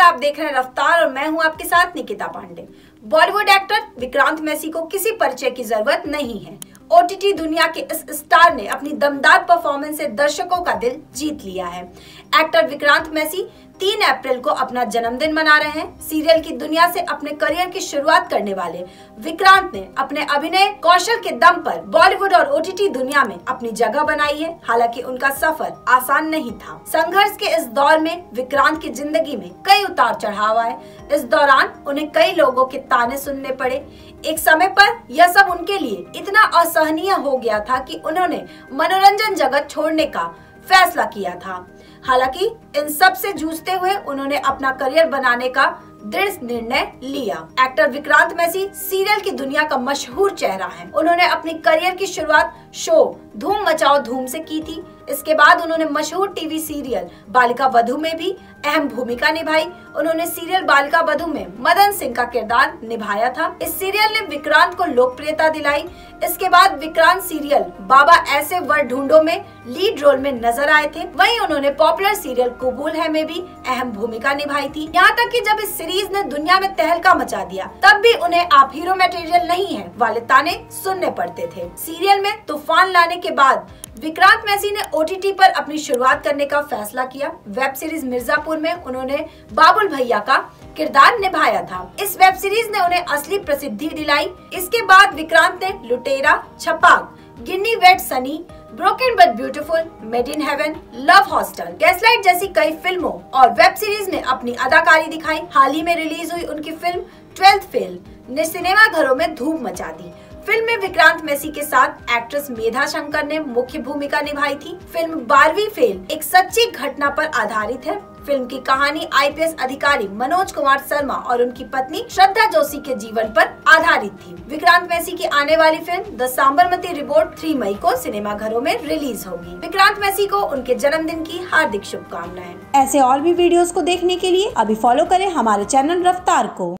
आप देख रहे हैं रफ्तार और मैं हूं आपके साथ निकिता पांडे। बॉलीवुड एक्टर विक्रांत मैसी को किसी परिचय की जरूरत नहीं है। ओटीटी दुनिया के इस स्टार ने अपनी दमदार परफॉर्मेंस से दर्शकों का दिल जीत लिया है। एक्टर विक्रांत मैसी 3 अप्रैल को अपना जन्मदिन मना रहे हैं। सीरियल की दुनिया से अपने करियर की शुरुआत करने वाले विक्रांत ने अपने अभिनय कौशल के दम पर बॉलीवुड और ओटीटी दुनिया में अपनी जगह बनाई है। हालांकि उनका सफर आसान नहीं था। संघर्ष के इस दौर में विक्रांत की जिंदगी में कई उतार चढ़ाव आए। इस दौरान उन्हें कई लोगों के ताने सुनने पड़े। एक समय पर यह सब उनके लिए इतना असहनीय हो गया था कि उन्होंने मनोरंजन जगत छोड़ने का फैसला किया था। हालांकि इन सब से जूझते हुए उन्होंने अपना करियर बनाने का दृढ़ निर्णय लिया। एक्टर विक्रांत मैसी सीरियल की दुनिया का मशहूर चेहरा है। उन्होंने अपनी करियर की शुरुआत शो धूम मचाओ धूम से की थी। इसके बाद उन्होंने मशहूर टीवी सीरियल बालिका वधू में भी अहम भूमिका निभाई। उन्होंने सीरियल बालिका वधू में मदन सिंह का किरदार निभाया था। इस सीरियल ने विक्रांत को लोकप्रियता दिलाई। इसके बाद विक्रांत सीरियल बाबा ऐसे वर ढूंढो में लीड रोल में नजर आए थे। वहीं उन्होंने पॉपुलर सीरियल कबूल है में भी अहम भूमिका निभाई थी। यहाँ तक कि जब इस सीरीज ने दुनिया में तहलका मचा दिया, तब भी उन्हें आप हीरो मटेरियल नहीं है वाले ताने सुनने पड़ते थे। सीरियल में तूफान लाने के बाद विक्रांत मैसी ने ओटीटी पर अपनी शुरुआत करने का फैसला किया। वेब सीरीज मिर्जापुर में उन्होंने बाबुल भैया का किरदार निभाया था। इस वेब सीरीज ने उन्हें असली प्रसिद्धि दिलाई। इसके बाद विक्रांत ने Lootera, Chhapaak, Ginny wed Sunny, broken but beautiful, made in heaven, love hostel, gaslight जैसी कई फिल्मों और वेब सीरीज में अपनी अदाकारी दिखाई। हाल ही में रिलीज हुई उनकी फिल्म 12th फेल ने सिनेमा घरों में धूम मचा दी। फिल्म में विक्रांत मैसी के साथ एक्ट्रेस मेधा शंकर ने मुख्य भूमिका निभाई थी। फिल्म 12वीं फेल एक सच्ची घटना पर आधारित है। फिल्म की कहानी आईपीएस अधिकारी मनोज कुमार शर्मा और उनकी पत्नी श्रद्धा जोशी के जीवन पर आधारित थी। विक्रांत मैसी की आने वाली फिल्म द सांबरमती रिपोर्ट 3 मई को सिनेमा घरों में रिलीज होगी। विक्रांत मैसी को उनके जन्मदिन की हार्दिक शुभकामनाएं। ऐसे और भी वीडियोस को देखने के लिए अभी फॉलो करें हमारे चैनल रफ्तार को।